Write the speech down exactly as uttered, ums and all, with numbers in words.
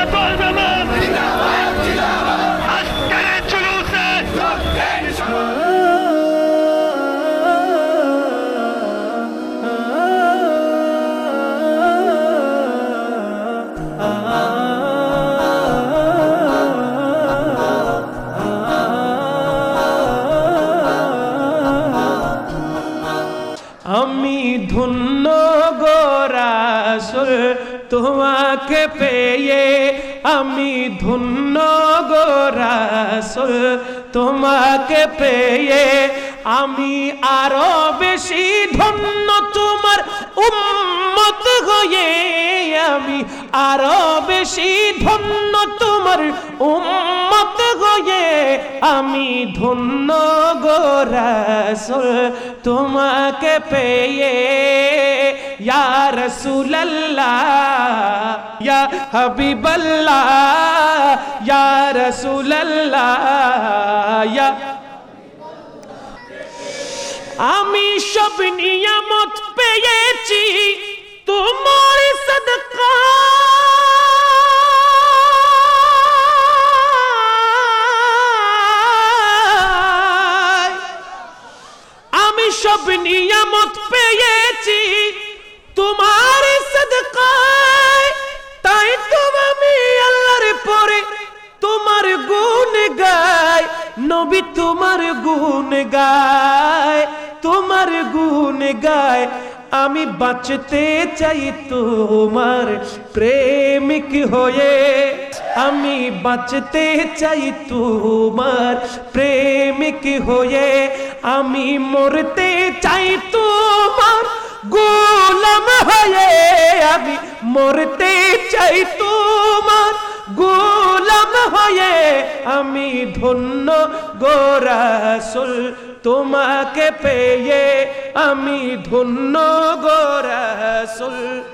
সুন্নাত ওয়াল জামাত জিন্দাবাদ জিন্দাবাদ আজকের জুলুসে আমি ধন্য গো রাসূল তোমাকে পেয়ে, আমি ধন্য গো রাসূল তোমাকে পেয়ে, আমি আরো বেশি ধন্য তোমার উম্মত হয়ে, আমি আরো বেশি ধন্য তোমার উম্মত হয়ে, আমি ধন্য গো রাসূল তোমাকে পেয়ে। ইয়া রাসূলুল্লাহ ইয়া হাবিবাল্লাহ ইয়া রাসূলুল্লাহ ইয়া, আমি সব নিয়ামত পেয়েছি তোমার সাদকা, আমি সব নিয়ামত পেয়েছি তোমার সাদকায়, তাই তো আমি আল্লাহর পরে তোমার গুণ গাই, নবী তোমার গুণ গায়, তোমার গুণ গায়। আমি বাঁচতে চাই তোমার প্রেমিক হয়ে, আমি বাঁচতে চাই তোমার প্রেমিক হয়ে, আমি মরতে চাই তোমার গোলাম হয়ে, আমি মরতে চাই তোমার গোলাম হয়ে। আমি ধন্য গো রাসূল তোমাকে পেয়ে, আমি ধন্য গো রাসূল।